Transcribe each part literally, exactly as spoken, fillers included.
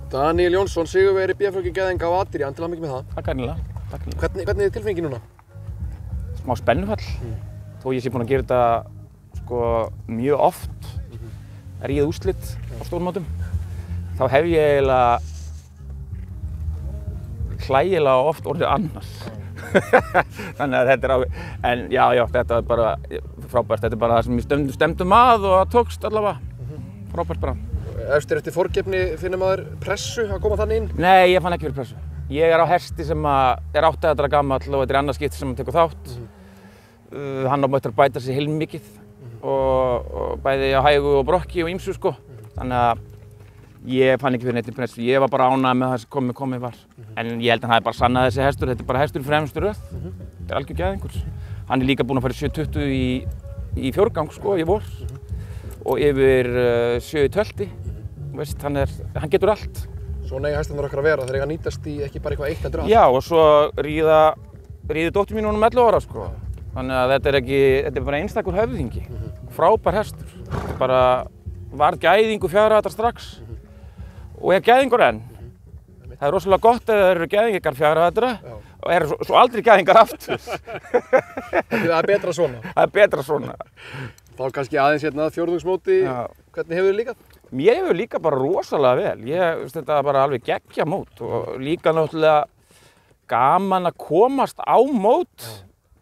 Daníel Jónsson, sigurvegari B F Geðinga á Akureyri, til hamingju með það. Takk ænilega. Hvernig, hvernig er tilfinningin núna? Smá spennufall. Mm. Þó ég sé búinn að gera þetta sko, mjög oft, mm-hmm. er ég úrslit á stórmótum, þá hef ég eiginlega hlægilega oft orðið annars. Þannig að þetta er á... En já, já, þetta er bara frábært. Þetta er bara það sem við stemdum, stemdum að og það tókst allavega. Mm-hmm. Frábært bara. Eftir eftir forgefni finnur maður pressu að koma þannig inn? Nei, ég fann ekki fyrir pressu. Ég er á hesti sem er átta ára gamall og þetta er annað skipti sem hann tekur þátt. Mm-hmm. uh, hann á möttur að bæta sig heilmikið mm-hmm. og, og bæði á hægu og brokki og ýmsu sko. Mm-hmm. Þannig að ég fann ekki fyrir neitt pressu. Ég var bara ánægður með það sem komið komið var. Mm-hmm. En ég held að hann hafi bara sannað þessi hestur. Þetta er bara hestur í fremstu röð. Mm-hmm. Þetta er algjör geðingur. Hann er líka búinn að fara sjö tuttugu í, í fjórgang sko, í vor mm-hmm. og yfir uh, sjö í tölti. Veist, hann, er, hann getur allt. Svona eiga hestarnir okkar að vera, þeir eiga að nýtast í ekki bara eitthvað eitt heldur allt. Já, og svo ríða, ríði dóttir mín núna um ellefu ára sko. Þannig að þetta er ekki, þetta er bara einstakur höfðingi. Mm-hmm. Frábær hestur. Þetta er bara, var gæðingu fjögurra ára strax mm-hmm. og er gæðingur enn. Mm-hmm. Það er rosalega gott ef það eru gæðingar fjögurra ára og eru svo, svo aldrei gæðingar aftur. Það er betra svona. Það er betra svona. Þá kannski aðeins hérna fjórðungsmóti, hvernig hefur þið líkað? Mér hefur líka bara rosalega vel. Ég veist þetta bara alveg geggja mót og líka náttúrulega gaman að komast á mót ja.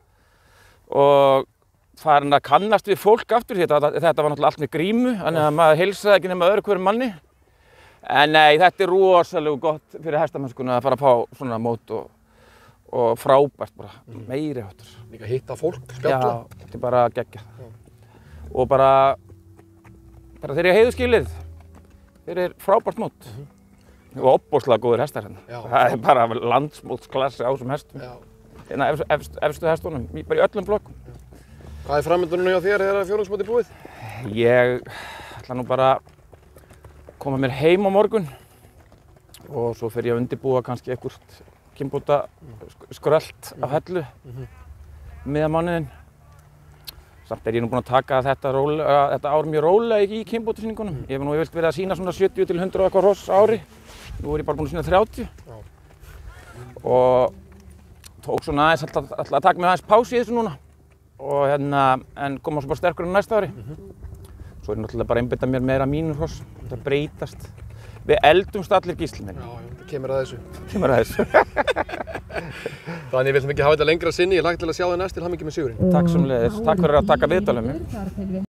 Og farin að kannast við fólk aftur. Þetta, þetta var náttúrulega allt með grímu, þannig að maður heilsaði ekki nema öðru hverjum manni. En nei, þetta er rosalega gott fyrir hestamennskuna að fara að fá svona mót og, og frábært bara, mm. meiri háttur. Líka hitta fólk, spjalla. Já, þetta er bara geggja. Ja. Og bara Bara þeir eru heiðuskilið, þeir eru frábært mót mm-hmm. og opbóðslega góðir hestar hérna. Já. Það er bara landsmótsklassi á þessum hestum. Hérna efstu, efstu, efstu hestunum, bara í öllum flokkum. Hvað er framöndan hjá þér þegar fjórðungsmótið búið? Ég ætla nú bara að koma mér heim á morgun og svo fer ég að undirbúa kannski eitthvað kynbóta skrölt af hellu mm-hmm. miðjan mánuðinn. Samt er ég nú búinn að taka þetta, rólega, þetta ár mjög rólega í kynbótasýningunum. Ég hef nú yfirleitt verið að sýna svona sjötíu til hundrað og eitthvað hross á ári. Nú er ég bara búinn að sýna þrjátíu. Já. Og tók svona aðeins, alltaf, alltaf að taka mig aðeins pási í þessu núna. Og hérna, en koma svo bara sterkur en næsta ári. Mm-hmm. Svo er ég náttúrulega bara að einbeita mér meira mínu hross. Þetta breytast. Við eldumst allir Gísli minn. Já, það kemur að þessu. Kemur að þessu. Þannig við viljum ekki hafa þetta lengra sinni. Ég hlakka til að sjá þig næst, til hamingju með sigurinn. Takk sömuleiðis. Takk fyrir að taka viðtal um mig.